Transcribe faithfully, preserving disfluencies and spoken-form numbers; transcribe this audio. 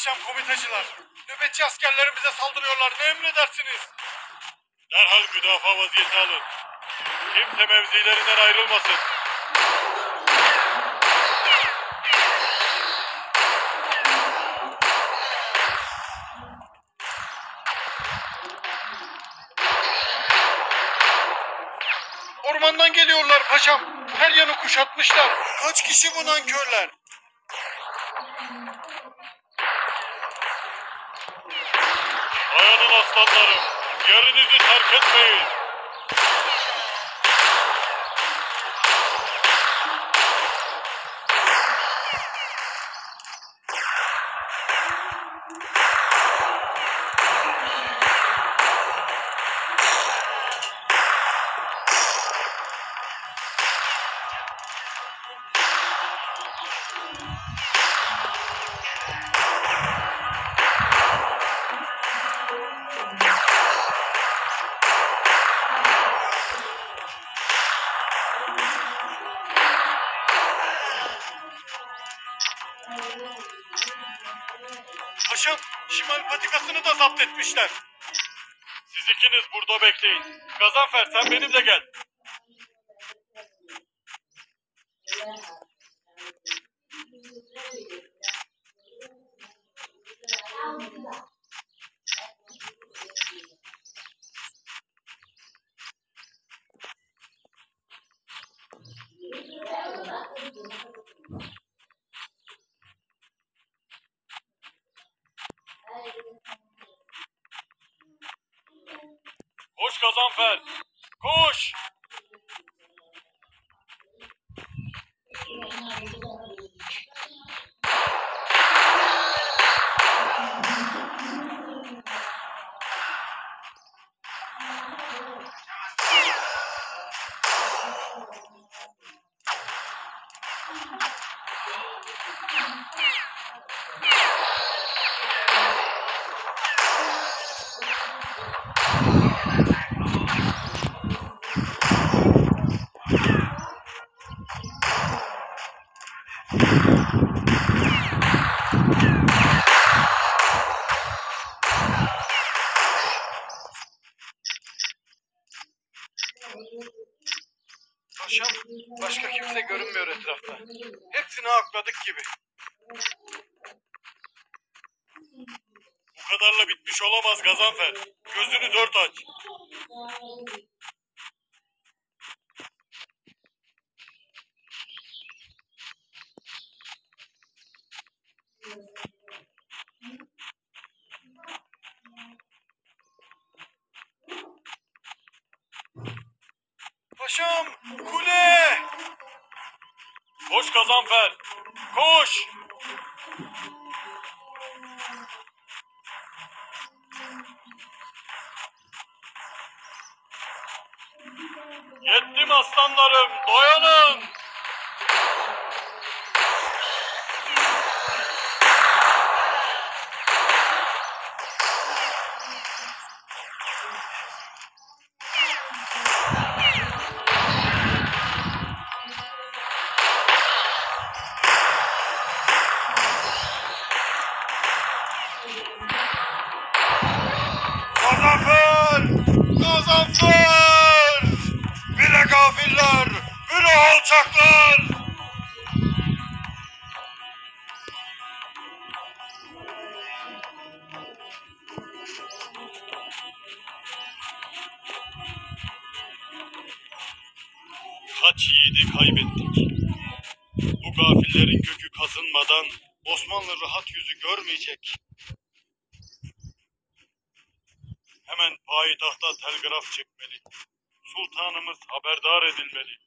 Paşam komitacılar. Nöbetçi askerlerimize saldırıyorlar. Ne emredersiniz? Derhal müdafaa vaziyeti alın. Kimse mevzilerinden ayrılmasın. Ormandan geliyorlar paşam. Her yanı kuşatmışlar. Kaç kişi bu nankörler? Dayanın aslanlarım. Yerinizi terk etmeyin. Paşam, Şimal patikasını da zapt etmişler. Siz ikiniz burada bekleyin. Gazanfer sen benimle gel. Koş Gazanfer, koş! Paşam, başka kimse görünmüyor etrafta. Hepsini akladık gibi. Bu kadarla bitmiş olamaz Gazanfer. Gözünü dört aç. Paşam, kule! Koş Gazanfer, koş! Yettim aslanlarım, dayanın! Gazanfer! Gazanfer! Bire gafiller! Bire alçaklar! Kaç yiğidi kaybettik. Bu gafillerin kökü kazınmadan Osmanlı rahat yüzü görmeyecek. Hemen payitahta telgraf çekmeli. Sultanımız haberdar edilmeli.